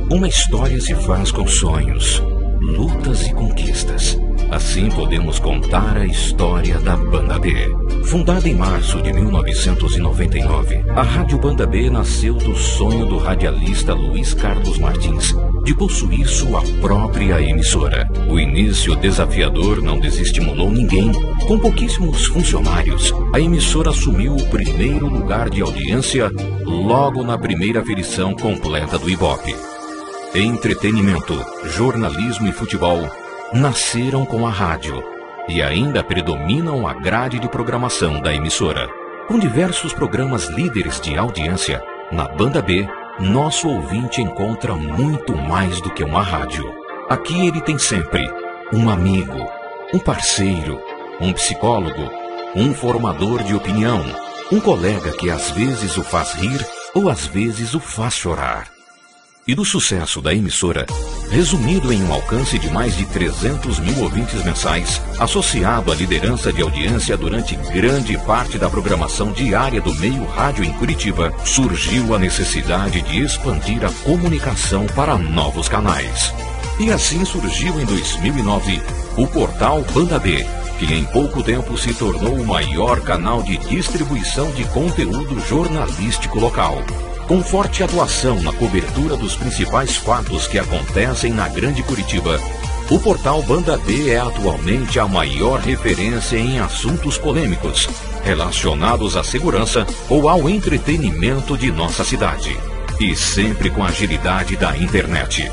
Uma história se faz com sonhos, lutas e conquistas. Assim podemos contar a história da Banda B. Fundada em março de 1999, a Rádio Banda B nasceu do sonho do radialista Luiz Carlos Martins de possuir sua própria emissora. O início desafiador não desestimulou ninguém. Com pouquíssimos funcionários, a emissora assumiu o primeiro lugar de audiência logo na primeira aferição completa do Ibope. Entretenimento, jornalismo e futebol nasceram com a rádio e ainda predominam a grade de programação da emissora. Com diversos programas líderes de audiência, na Banda B, nosso ouvinte encontra muito mais do que uma rádio. Aqui ele tem sempre um amigo, um parceiro, um psicólogo, um formador de opinião, um colega que às vezes o faz rir ou às vezes o faz chorar. E do sucesso da emissora, resumido em um alcance de mais de 300 mil ouvintes mensais, associado à liderança de audiência durante grande parte da programação diária do meio rádio em Curitiba, surgiu a necessidade de expandir a comunicação para novos canais. E assim surgiu em 2009 o portal Banda B, que em pouco tempo se tornou o maior canal de distribuição de conteúdo jornalístico local. Com forte atuação na cobertura dos principais fatos que acontecem na Grande Curitiba, o portal Banda B é atualmente a maior referência em assuntos polêmicos, relacionados à segurança ou ao entretenimento de nossa cidade. E sempre com a agilidade da internet.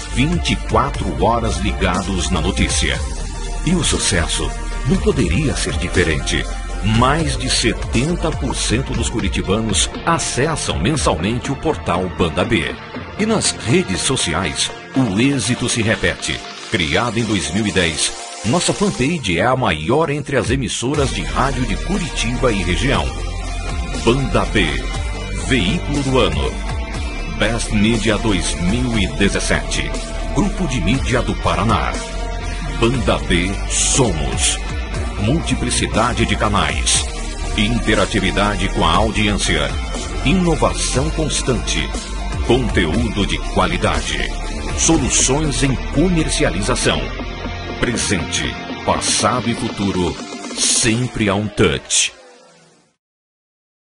24 horas ligados na notícia. E o sucesso não poderia ser diferente. Mais de 70% dos curitibanos acessam mensalmente o portal Banda B. E nas redes sociais, o êxito se repete. Criada em 2010, nossa fanpage é a maior entre as emissoras de rádio de Curitiba e região. Banda B, veículo do ano. Best Media 2017. Grupo de Mídia do Paraná. Banda B Somos. Multiplicidade de canais, interatividade com a audiência, inovação constante, conteúdo de qualidade, soluções em comercialização, presente, passado e futuro, sempre a um touch.